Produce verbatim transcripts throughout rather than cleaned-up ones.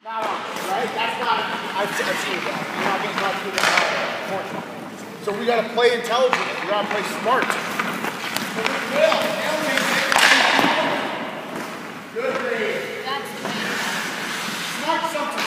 Not on, right? That's not, I've, I've seen that. You're not getting not good at that. So we gotta play intelligently. We gotta play smart. Good read. That's Smart sometimes.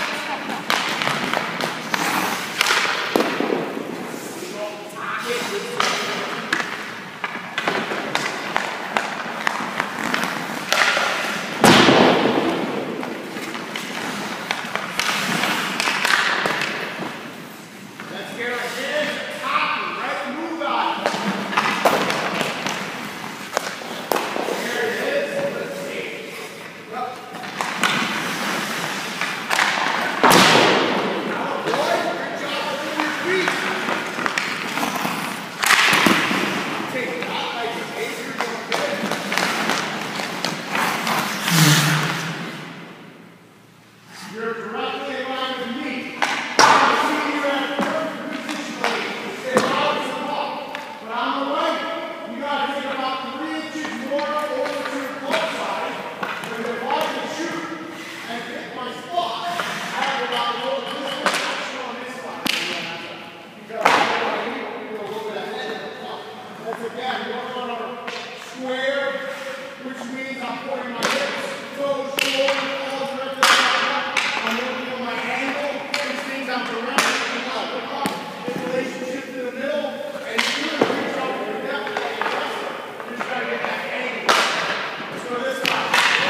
You're directly in line with me. I see you at perfect positionally. Stay loud as a ball. But on the right, you got to take about three inches more over to your glove side. When you're about to shoot and hit my spot, I have about a little bit of action on this side. Because I need to do a little bit ahead of the clock. That's again, we're on our square, which means I'm pointing my hips, toes, shoulders, all directed to I'm working on my angle, which means I'm directly up in relationship to the middle, and you're going to reach out to the depth of the wrestler. You're just trying to get that angle. Let's go this way.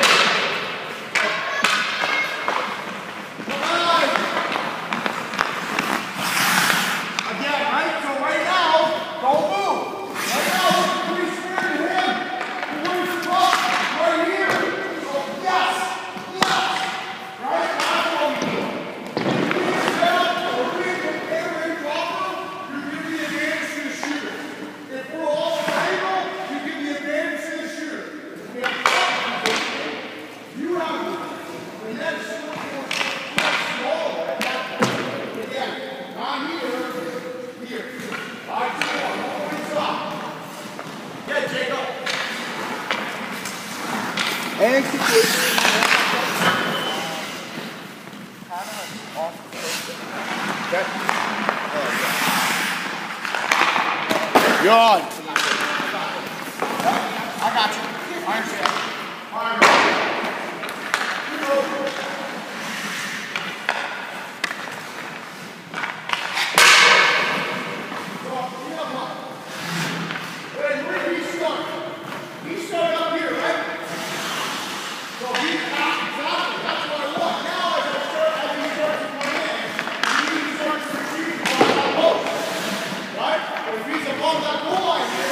Come on! Again, right? So right now, don't move. Right now, look pretty square to him. Where's the ball? Right here. So yes, yes. Right? And keep it. Okay. You're on. I got you. I understand. All right. That goal line.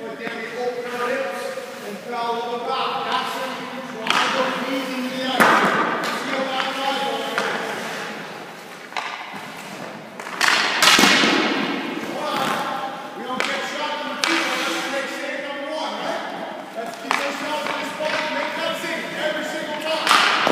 but then we opened our hips and fell a little back. That's when you can drive those knees into the ice. Feel that drive over there. We don't get shot number two unless we make save number one, right? Let's keep ourselves in this spot and make that save every single time.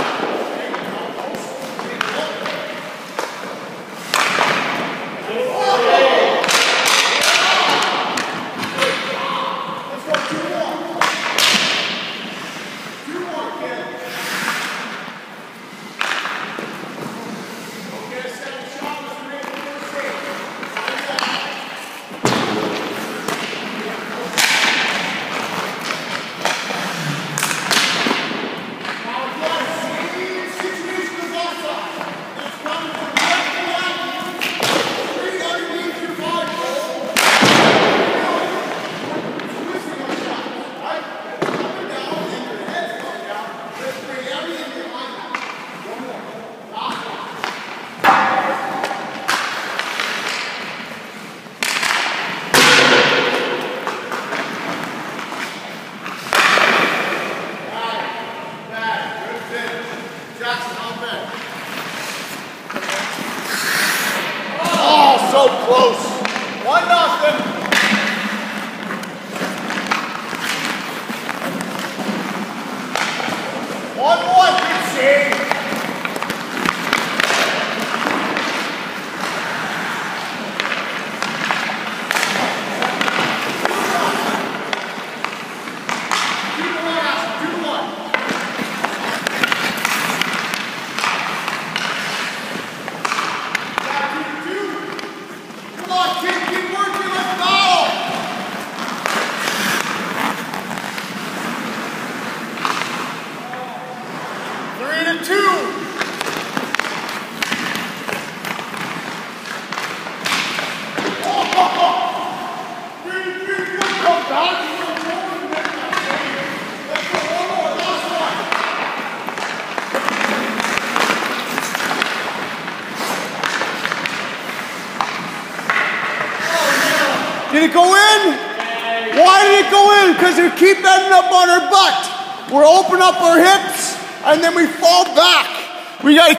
So close. One nothing. One one. Good save. Two to one, Ashton. Two to one. Come on, kid, keep working, let's go! Three to two. Oh, oh, oh. Three to three, good, come back. Let's go, one more, last one. Did it go in? Why did it go in? Because we keep ending up on our butt. We're opening up our hips and then we fall back. We got to